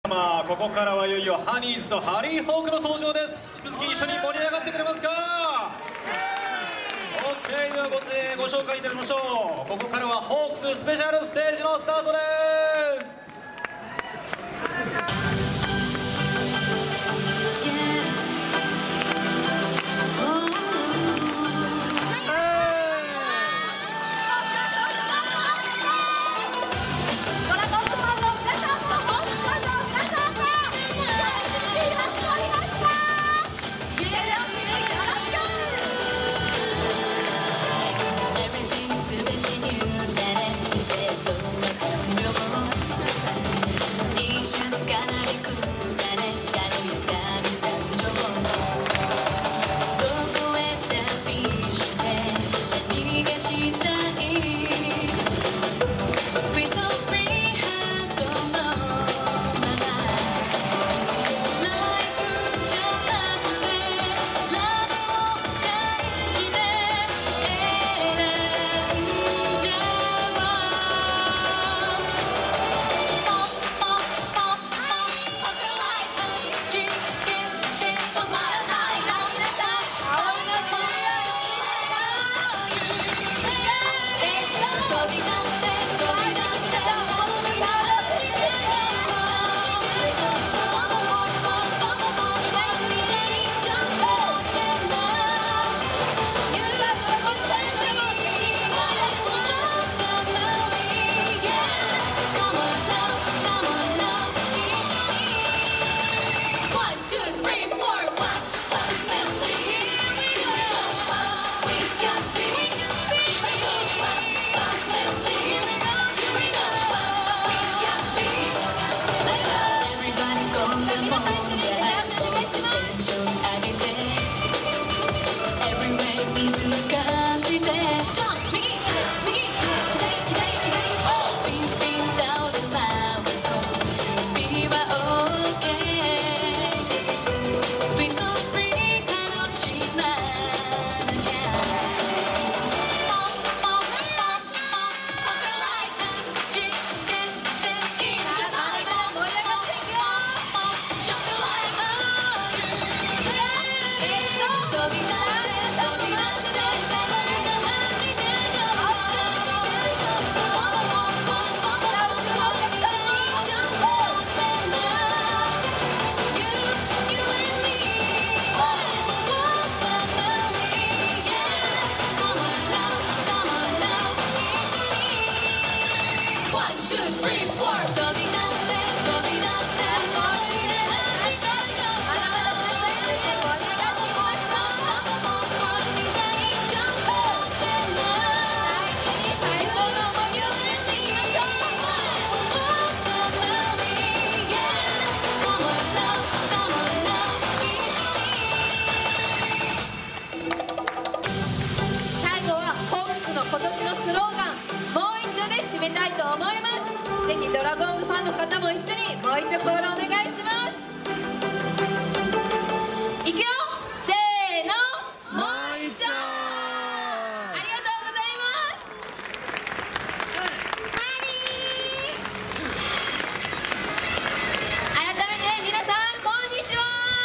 ここからはいよいよハニーズとハリーホークの登場です。引き続き一緒に盛り上がってくれますか。 OK ではご紹介いたしましょう。ここからはホークススペシャルステージのスタートです。 ぜひドラゴンズファンの方も一緒にもう一度コールお願いします。いくよ、せーの、もう一丁。ありがとうございます。改めて皆さんこんにちは。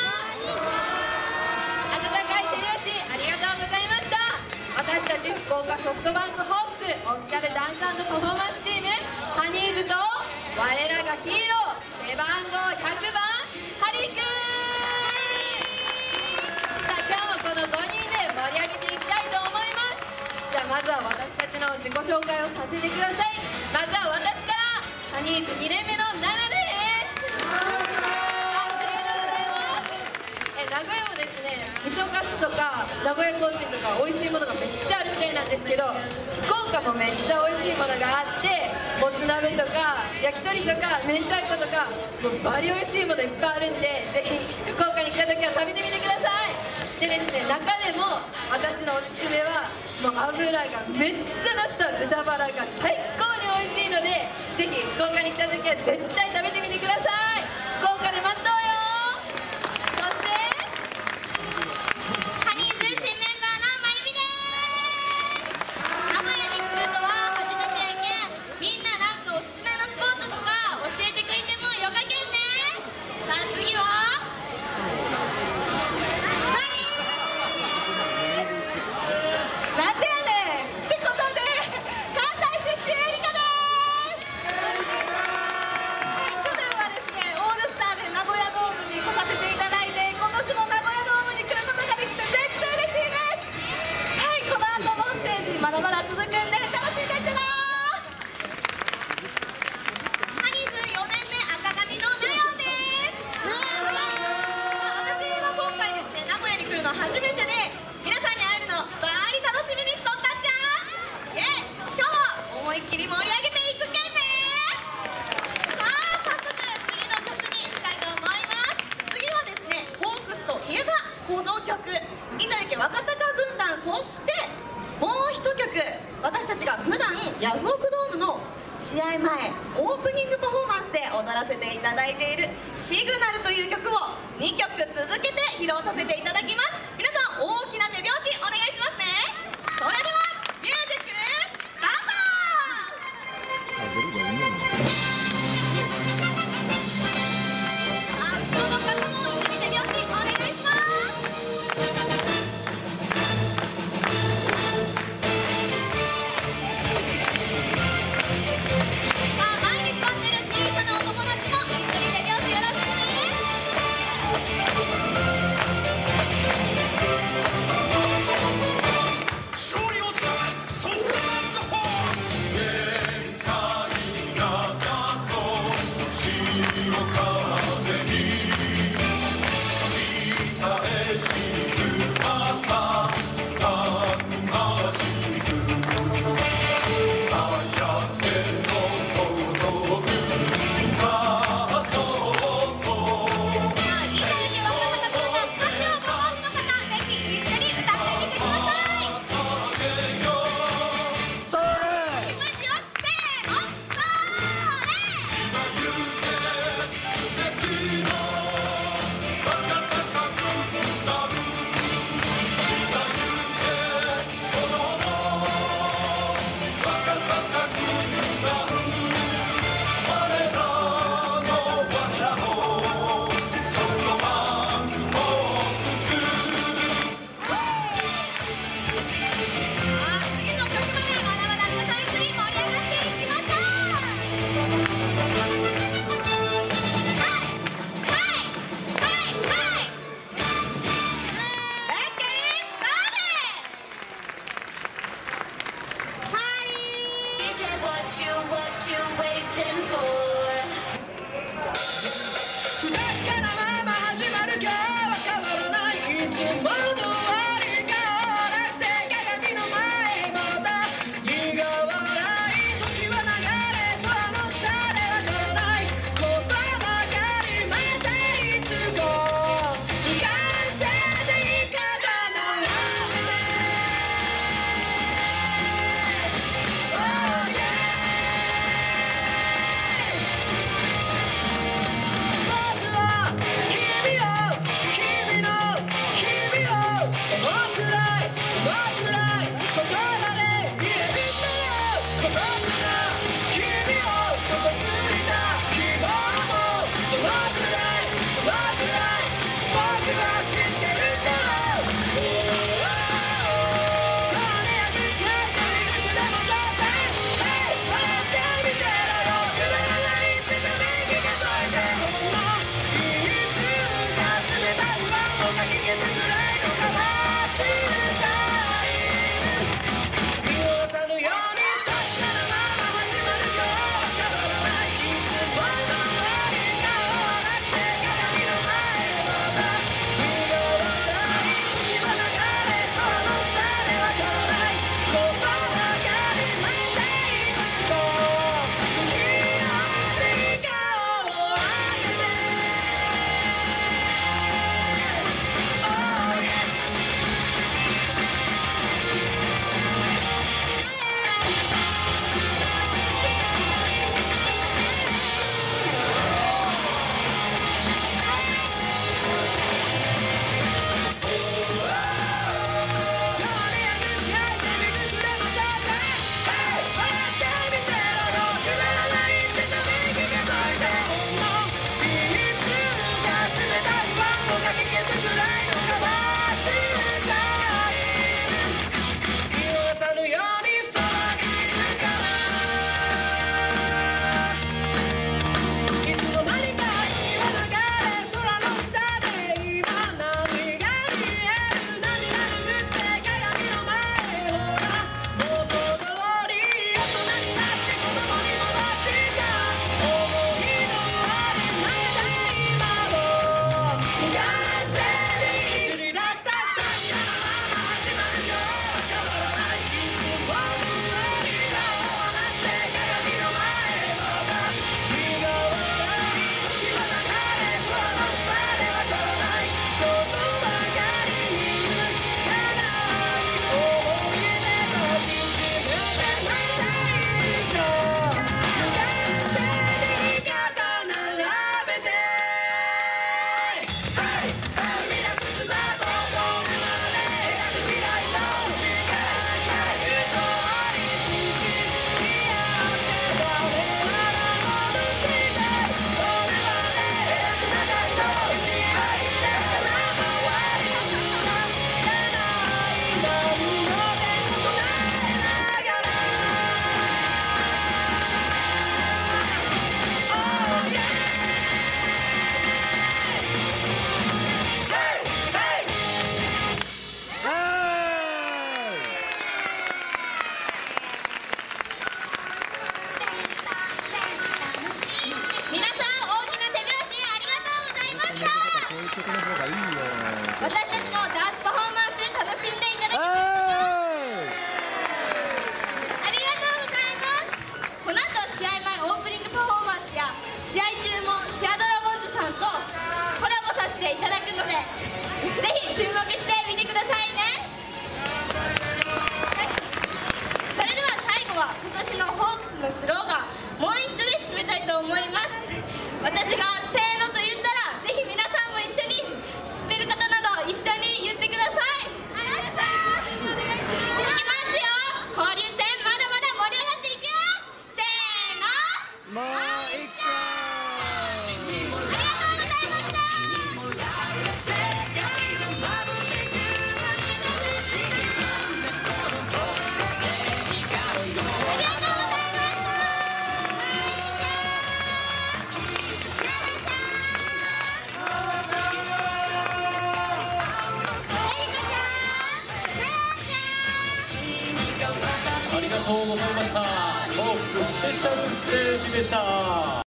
温かい手拍子ありがとうございました。私たち福岡ソフトバンクホークスオフィシャルダンス&パフォーマンスチームハニーズと我らがヒーロー背番号100番ハリーくん。さあ今日もこの5人で盛り上げていきたいと思います。じゃあまずは私たちの自己紹介をさせてください。まずは私からハニーズ2年目のナナです。ありがとうございます。名古屋もですね、味噌カツとか名古屋コーチンとか美味しいものがめっちゃあるみたいなんですけど、福岡もめっちゃ美味しいものがあって、もつ鍋とか焼き鳥とか明太子とかもうバリ美味しいものいっぱいあるんで、ぜひ福岡に来た時は食べてみてください。でですね、中でも私のおすすめはもう油がめっちゃ乗った豚バラが最高に美味しいので、ぜひ福岡に来た時は絶対食べてみてください。福岡で待っとうよ。そしてハニーズ新メンバーのまゆみです。名古屋に来るのは初めてやけん、みんななんかおすすめのスポットとか教えてくれてもよかけんね。 若鷹軍団、そしてもう一曲、私たちが普段ヤフオクドームの試合前オープニングパフォーマンスで踊らせていただいている「シグナル」という曲を2曲続けて披露させていただきます。皆さん大きな手拍子お願いしますね。それではミュージックスタート。後ろの方も一緒に手拍子お願いします。 した。 こういう曲の方がいいよ。 私たちのダンスパフォーマンス楽しんでいただきました。ありがとうございます。この後試合前オープニングパフォーマンスや試合中もチアドラゴンズさんとコラボさせていただくので、ぜひ注目してみてくださいね。それでは最後は今年のホークスのスローガンもう一丁で締めたいと思います。私がせーのと言ったら、ぜひ皆さんも一緒に、知ってる方など一緒に言ってください。いきますよ。交流戦まだまだ盛り上がっていくよ。せーの、 もう一個。 ありがとうございました。 ありがとうございました。ホークススペシャルステージでした。